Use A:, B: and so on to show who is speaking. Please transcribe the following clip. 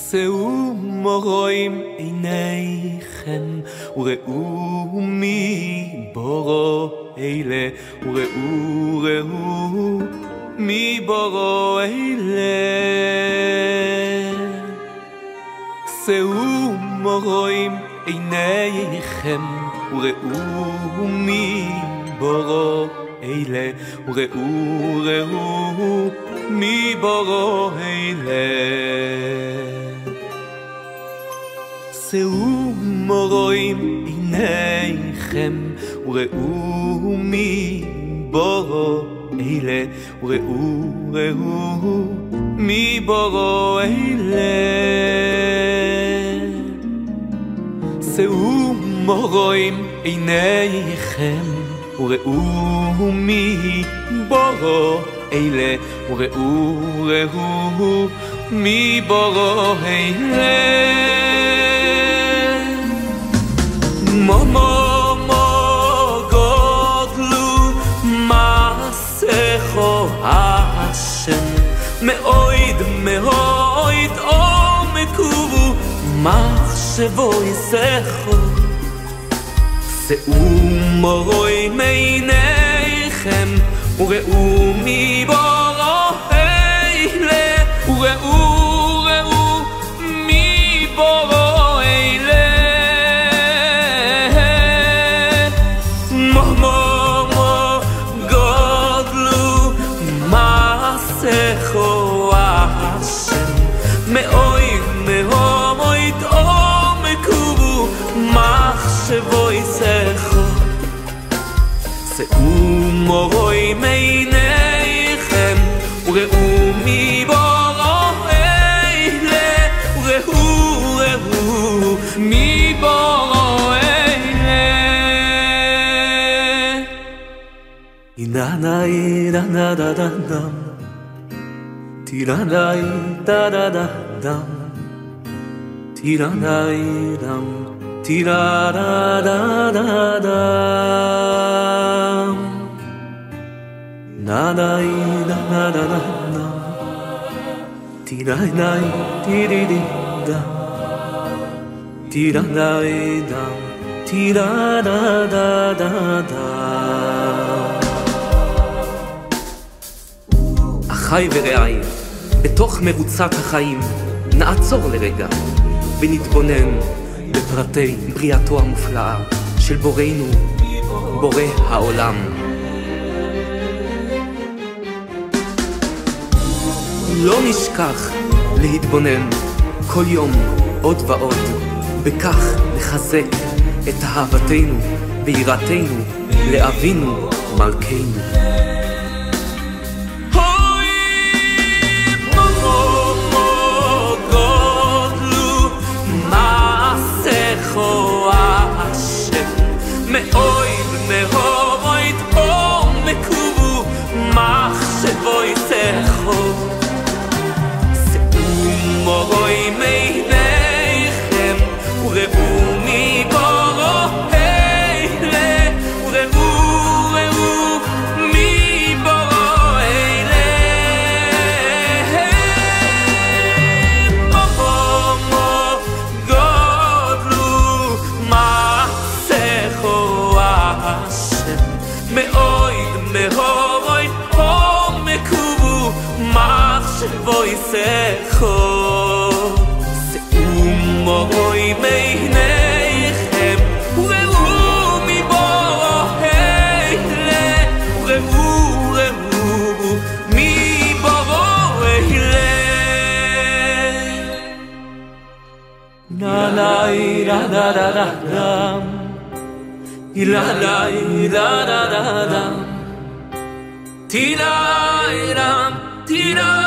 A: שאו מורואים עיניכם וראו מי בורו אלה וראו מי בורו אלה שאו מורואים עיניכם וראו מי בורו אלה וראו מי בורו אלה שאו מורואים עיניכם וראו מי בורו אלה וראו מי בורו אלה שאו מורואים עיניכם וראו מי בורו אלה וראו מי בורו אלה מומו גודלו מעשיכו השם מאויד עומקו מחשבו יסכו שאו מורואים עיניכם וראו מי בורו אלה וראו מי בורו אלה מומו גודלו מעשיכו השם מאויד עומקו מחשבו יסכו שאו מורואים עיניכם וראו מי בורו אלה וראו מי בורו אלה איננאי דה דה דה דם תירנאי דה דה דה דם תירנאי דם תירה דה דה דה דם נאי דה דה דה דם תיראי נאי תירידי דם תירנאי דם תירה דה דה דה דם אחי ורעי, בתוך מרוצת החיים נעצור לרגע ונתבונן בפרטי בריאתו המופלאה של בוראנו, בורא העולם. לא נשכח להתבונן כל יום עוד ועוד, בכך לחזק את אהבתנו ויראתנו לאבינו מלכנו. מאויד עומקו מחשבו יסכו שאו מורואים עיניכם וראו מי בורו אלה וראו מי בורו אלה מומו גודלו מעשיכו השם מאויד עומקו מחשבו יסכו שאו מורואים עיניכם וראו מי בורו אלה וראו מי בורו אלה נאי דה דה דה דם אילאי דה דה דה דם תיראי דם תיראי